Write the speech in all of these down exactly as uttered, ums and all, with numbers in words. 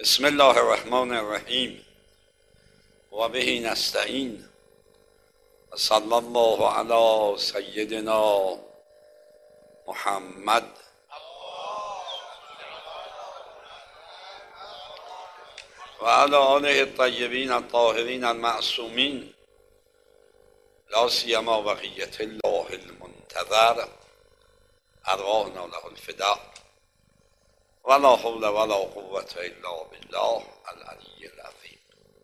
بسم الله الرحمن الرحیم و به نستعین و صلی الله علی سیدنا محمد و علی آله الطیبین الطاهرین المعصومین لا سیما بقیة الله المنتظر ارواحنا له الفداء ولا حول ولا قوة الا بالله العلی العظیم.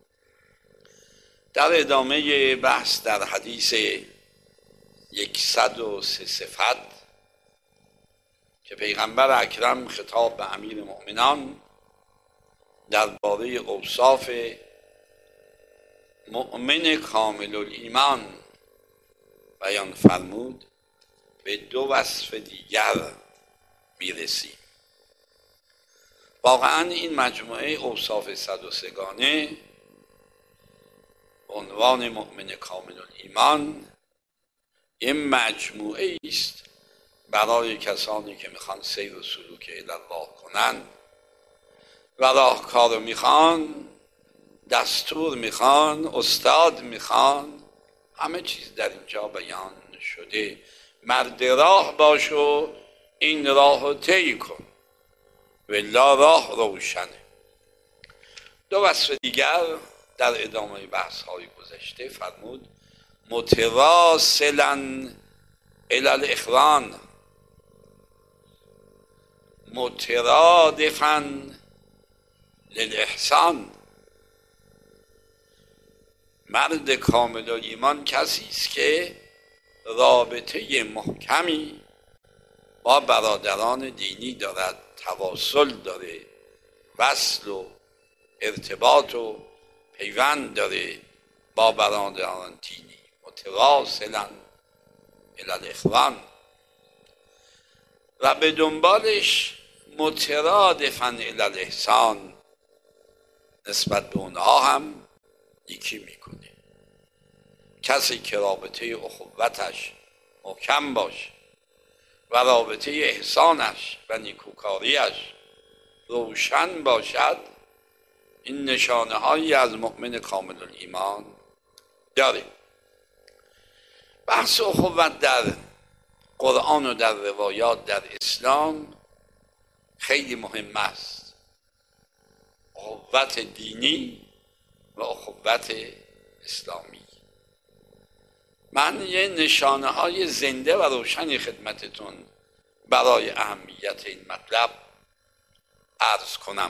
در ادامه بحث در حدیث یکصد و سه صفت که پیغمبر اکرم خطاب به امیر مؤمنان درباره اوصاف مؤمن کامل الایمان بیان فرمود، به دو وصف دیگر میرسیم. واقعا این مجموعه اوصاف صد و سه گانه به عنوان مؤمن کامل الایمان این مجموعه است برای کسانی که میخوان سیر و سلوک الله کنن و راهکار رو میخوان، دستور میخوان، استاد میخوان، همه چیز در اینجا بیان شده. مرد راه باش و این راه رو طی کن والله راه روشنه. دو وصف دیگر در ادامه بحث های گذشته فرمود متواصلا الی الاخوان مترادفا للاحسان. مرد کامل ایمان کسی است که رابطه محکمی با برادران دینی دارد، تواصل داره، وصل و ارتباط و پیوند داره با برادران دینی. متواصلا الی الاخوان و به دنبالش مترادفا الی الاحسان، نسبت به اونها هم نیکی میکنه. کسی که رابطه اخوتش محکم باشه و رابطه احسانش و نیکوکاریش روشن باشد، این نشانه هایی از مؤمن کامل الایمان داره. بحث اخوت در قرآن و در روایات در اسلام خیلی مهم است. اخوت دینی و اخوت اسلامی. من یه نشانه های زنده و روشنی خدمتتون برای اهمیت این مطلب عرض کنم.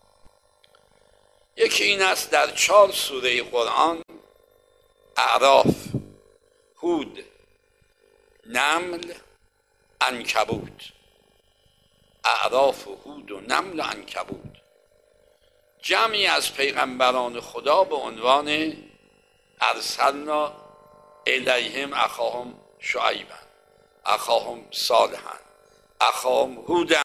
یکی این است در چهار سوره قرآن، اعراف، هود، نمل، عنکبوت. اعراف و هود و نمل و عنکبوت جمعی از پیغمبران خدا به عنوان ارسلنا الیهم اخاهم شعیبا، اخاهم صالحا، اخاهم هودا.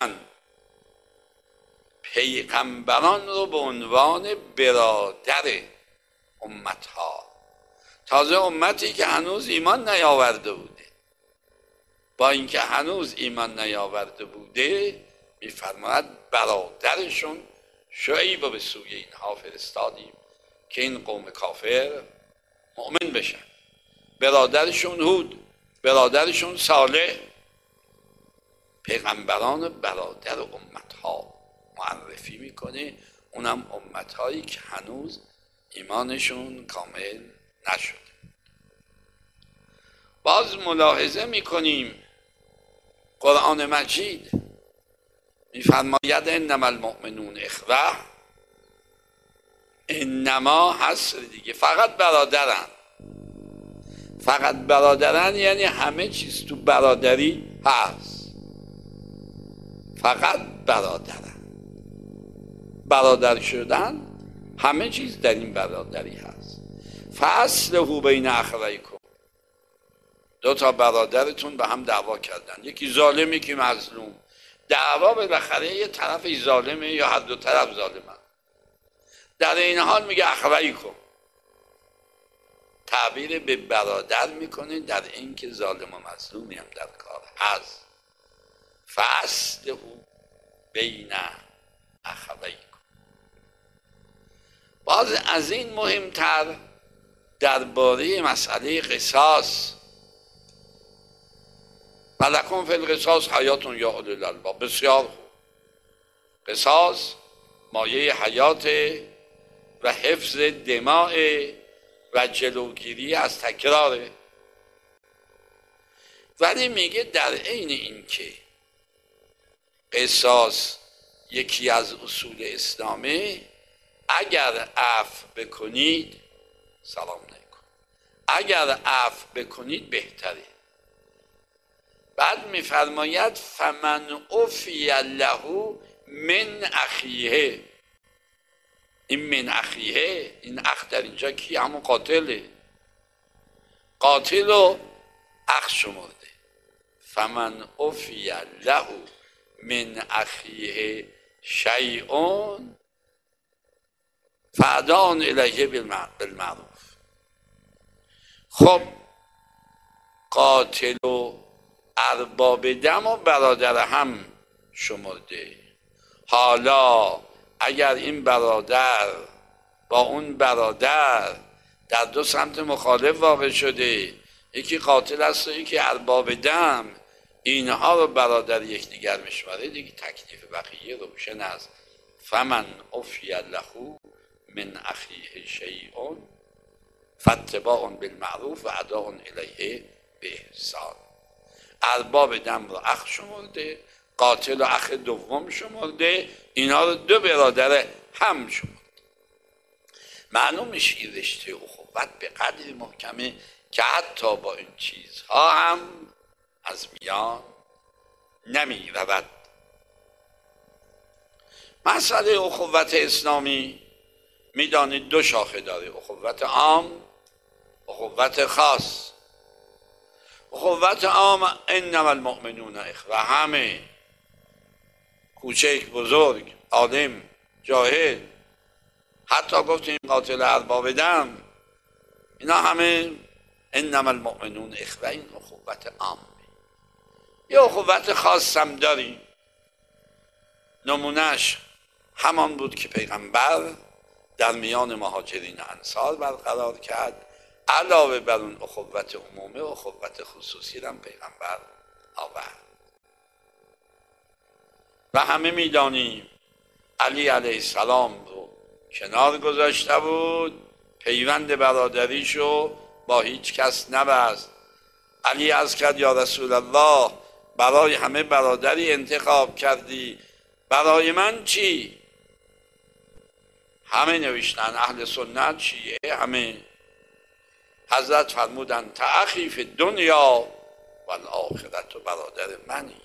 پیغمبران رو به عنوان برادر امتها، تازه امتی که هنوز ایمان نیاورده بوده، با اینکه هنوز ایمان نیاورده بوده میفرماید برادرشون شعیب به سوی اینها فرستادیم که این قوم کافر مؤمن بشن. برادرشون هود، برادرشون صالح. پیغمبران برادر امتها معرفی میکنه، اونم امتهایی که هنوز ایمانشون کامل نشده. باز ملاحظه میکنیم قرآن مجید میفرماید انما المؤمنون اخوه. انما هست دیگه، فقط برادرن. فقط برادرن یعنی همه چیز تو برادری هست. فقط برادرن، برادر شدن، همه چیز در این برادری هست. فاصلحوا بین اخویکم. دو تا برادرتون به هم دعوا کردن، یکی ظالم یکی مظلوم. دعوا بالاخره یه طرف ظالمه یا هر دو طرف ظالمن. در این حال میگه اخویکم، تعبیر به برادر میکنه در این که ظالم و مظلومی هم در کار هست. فاصلحوا بین اخویکم. باز از این مهمتر درباره مسئله قصاص، ولکم فی القصاص حیات یا اولی الالباب، بسیار خوب. قصاص مایه حیات و حفظ دماء و جلوگیری از تکراره. ولی میگه در عین این که قصاص یکی از اصول اسلامه، اگر عفو بکنید سلام علیکم، اگر عفو بکنید بهتره. بعد میفرماید فمن عفی له من اخیه، این من اخیه، این اخ در اینجا کی؟ همون قاتله. قاتل رو اخ شمرده. فمن عفی له من اخیه شیئون فادان الیه بالمعروف. خب قاتل و ارباب دم و برادر هم شمرده. حالا اگر این برادر با اون برادر در دو سمت مخالف واقع شده، یکی قاتل است و یکی ارباب دم، اینها رو برادر یکدیگر میشماره، دیگه تکلیف بقیه روشن است. فمن عفی له من اخیه شیء فاتباع بالمعروف و اداء الیه باحسان. ارباب دم رو اخ شمرده، قاتل و اخ دوم شمرده، اینا رو دو برادر هم شمرده. معلوم میشه این رشته اخوت به قدری محکمه که حتی با این چیزها هم از میان نمی رود. مسئله اخوت اسلامی میدانید دو شاخه داره، اخوت عام، اخوت خاص. اخوت عام انما المؤمنون اخوه، همه کوچک بزرگ، عالم جاهل، حتی گفتیم قاتل ارباب دم، اینا همه انما المؤمنون اخوه. این اخوت عامه. یه اخوت خاص هم داریم، نمونهش همان بود که پیغمبر در میان مهاجرین انصار برقرار کرد. علاوه بر اون اخوت عمومی و اخوت خصوصی هم پیغمبر آورد. و همه میدانیم علی علیه السلام رو کنار گذاشته بود، پیوند برادریشو با هیچ کس نبست. علی عرض کرد یا رسول الله، برای همه برادری انتخاب کردی، برای من چی؟ همه نوشتن، اهل سنت، شیعه، همه. حضرت فرمودن تأخی فی دنیا و الاخرت، و برادر منی،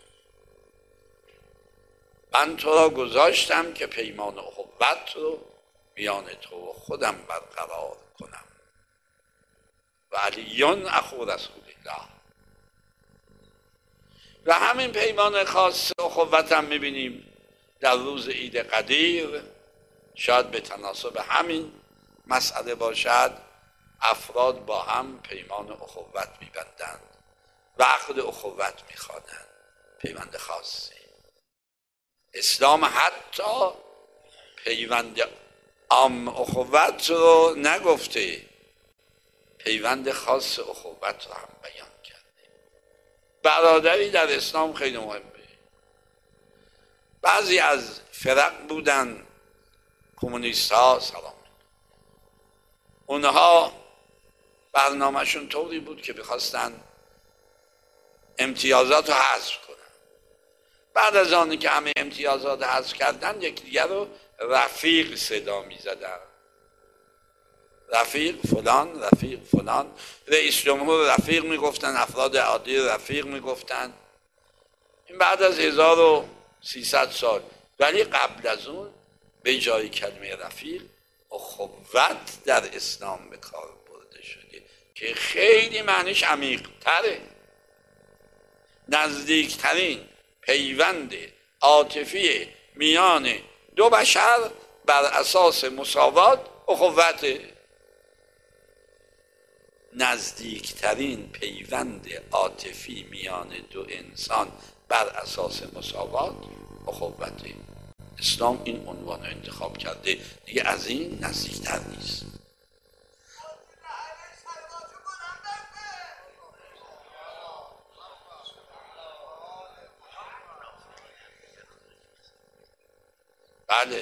من تو را گذاشتم که پیمان اخوت رو میان تو و خودم برقرار کنم. و علیون اخو رسول الله. و همین پیمان خاص اخوت هم میبینیم در روز عید قدیر، شاید به تناسب همین مسئله باشد، افراد با هم پیمان اخوت میبندند و عقد اخوت میخوانند، پیوند خاصی. اسلام حتی پیوند عام اخوت رو نگفته، پیوند خاص اخوت رو هم بیان کرده. برادری در اسلام خیلی مهمه. بعضی از فرق بودن، کمونیست ها، سلام، اونها برنامهشون طوری بود که بخواستن امتیازات رو حذف کنن. بعد از آنی که همه امتیازات حذف کردن، یکدیگر رو رفیق صدا می زدن. رفیق فلان، رفیق فلان، رئیس جمهور رفیق می گفتن، افراد عادی رفیق می گفتن. این بعد از هزار و سیصد سال. ولی قبل از اون به جای کلمه رفیق اخوت در اسلام به کار برده شده که خیلی معنیش عمیق تره. نزدیکترین پیوند عاطفی میان دو بشر بر اساس مساوات اخوته. نزدیکترین پیوند عاطفی میان دو انسان بر اساس مساوات اخوته. اسلام این عنوان رو انتخاب کرده، دیگه از این نزدیکتر نیست. بله،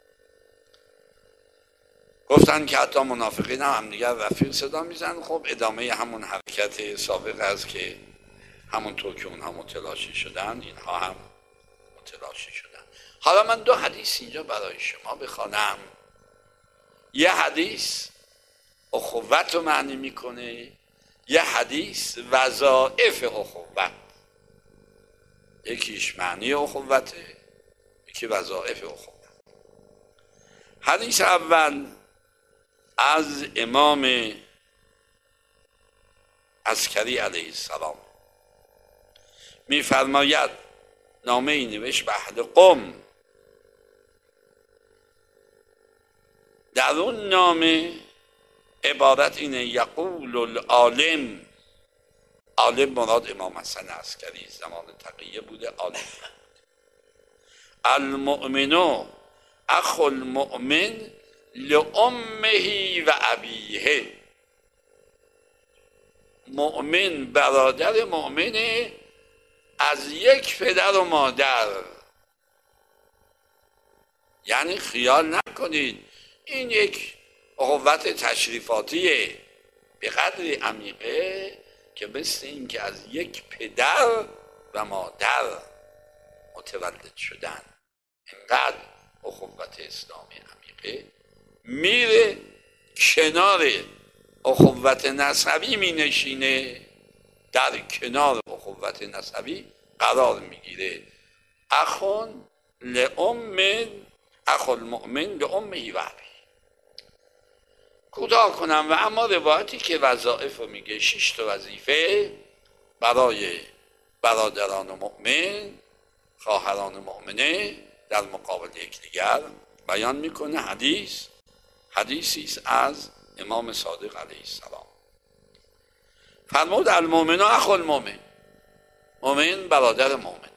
گفتن که حتی منافقین هم همدیگر رفیق صدا میزن. خب ادامه همون حرکت سابق است که همونطور که اونها متلاشی شدن اینها هم متلاشی شدن. حالا من دو حدیث اینجا برای شما بخوانم. یه حدیث اخوت رو معنی میکنه، یه حدیث وظائف اخوت. یکیش معنی اخوته، یکی وظائف اخوت. حدیث اول از امام عسکری علیه السلام میفرماید، نامه ای نوشت به اهل قم. در اون نامه عبارت اینه: یقول العالم، عالم مراد امام حسن عسکری زمان تقیه بوده، عالم. المؤمن اخو المؤمن لامه و ابیه. مؤمن برادر مؤمنه از یک پدر و مادر. یعنی خیال نکنید این یک اخوت تشریفاتیه، به قدری عمیقه که مثل این که از یک پدر و مادر متولد شدن. اینقدر اخوت اسلامی عمیقه، میره کنار اخوت نسبی می نشینه، در کنار اخوت نسبی قرار میگیره. اخون لام، اخو المؤمن لامه و ابیه. کوتاه کنم و اما روایتی که وظائف رو میگه، شش تا وظیفه برای برادران مؤمن، خواهران مؤمنه در مقابل یکدیگر بیان میکنه. حدیث حدیثی است از امام صادق علیه السلام. فرمود المؤمن اخو المؤمن، مؤمن برادر مؤمنه.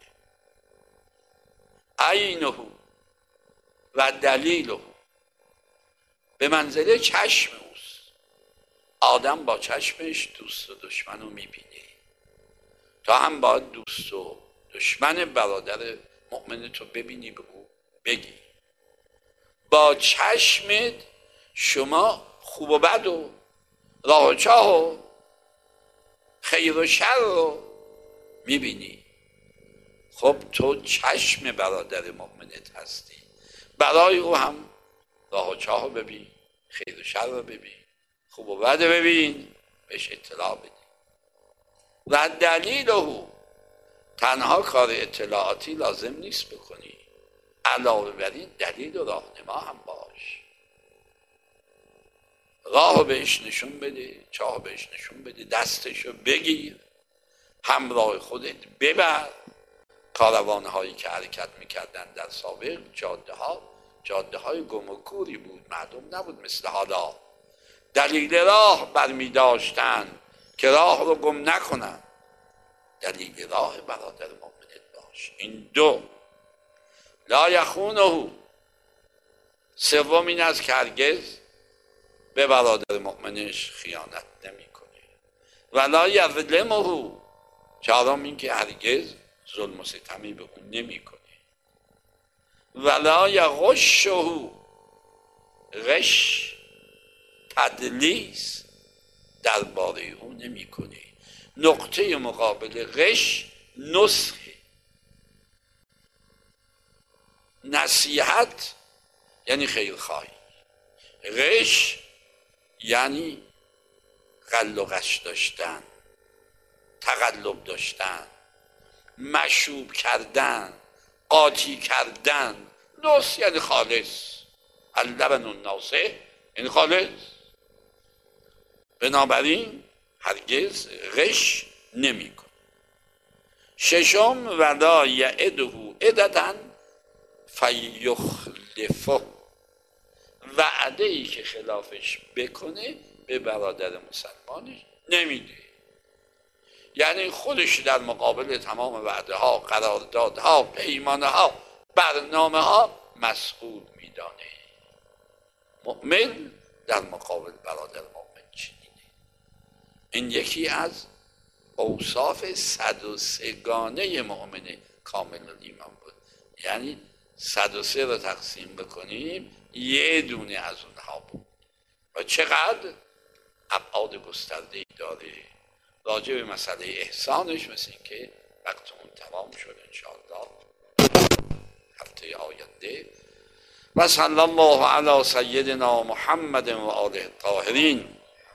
عینه و دلیله، به منزله چشم اوست. آدم با چشمش دوست و دشمن رو میبینه، تا هم باید دوست و دشمن برادر مؤمن تو ببینی، به او بگی. با چشمت شما خوب و بد و راه و چاه و خیر و شر رو میبینی. خب تو چشم برادر مؤمنت هستی، برای او هم راه و چاه رو ببین، خیر و شر رو ببین، خوب و بد ببین، بهش اطلاع بدی. و دلیل او، تنها کار اطلاعاتی لازم نیست بکنی، علاوه بر این دلیل و راهنما هم باش. راه بهش نشون بده، چاه بهش نشون بده، دستشو بگیر، همراه خودت ببر. کاروان هایی که حرکت میکردن در سابق، جاده ها جاده های گم و کوری بود، معلوم نبود مثل حالا. دلیل راه برمی داشتن که راه رو گم نکنن. دلیل راه برادر مؤمنت باش. این دو. لا یخونه، سوم این است که هرگز به برادر مؤمنش خیانت نمی کنه. ولا یظلمه، چهارم این که هرگز ظلم و ستمی به اون نمی کنه. ولا یغشه، غش تدلیس درباره او نمی کنه. نقطه مقابل غش نسخه. نصیحت یعنی خیرخواهی، غش یعنی غل و غش داشتن، تقلب داشتن، مشوب کردن، قاطی کردن. نصح یعنی خالص، اللبن الناصح یعنی خالص. بنابراین هرگز غش نمی کن. ششم ولا یعده عدتا فیخلفه، وعده ای که خلافش بکنه به برادر مسلمانش نمیده. یعنی خودش در مقابل تمام وعده ها، قراردادها، پیمانه ها، برنامه ها مسئول میدانه. مؤمن در مقابل برادر مؤمن چنینه. این یکی از اوصاف صد و سه گانه مؤمن کامل الایمان بود. یعنی صد و سه رو تقسیم بکنیم یه دونه از اونها بود و چقدر ابعاد گسترده‌ای داره. راجع به مسئله احسانش مثل این که وقتمون تمام شد انشاءالله هفته آینده. و صلی الله علی سیدنا محمد و آله الطاهرین.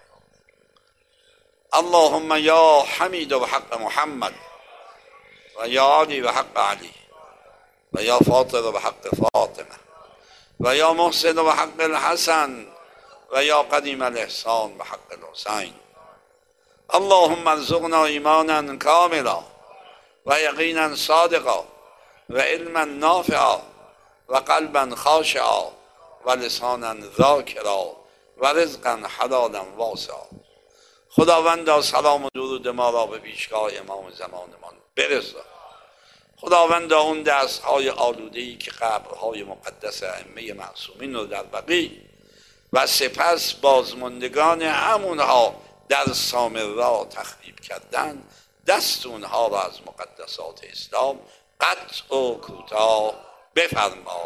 اللهم یا حمید و حق محمد و یا علی و حق علی و یا فاطر و حق فاطمه و یا محسن و حق الحسن و یا قدیم الاحسان و حق الحسین. اللهم ارزقنا ایمانا کاملا و یقینا صادقا و علما نافعا و قلبا خاشعا و لسانا ذاکرا و رزقا حلالا واسعا. خداوندا سلام و درود ما را به پیشگاه امام زمانمان برسان. خداوندا اون دستهای آلوده‌ای که قبرهای مقدس ائمه معصومین رو در بقیع و سپس بازماندگان همونها در سامرا تخریب کردن، دست اونها را از مقدسات اسلام قطع و کوتاه بفرما.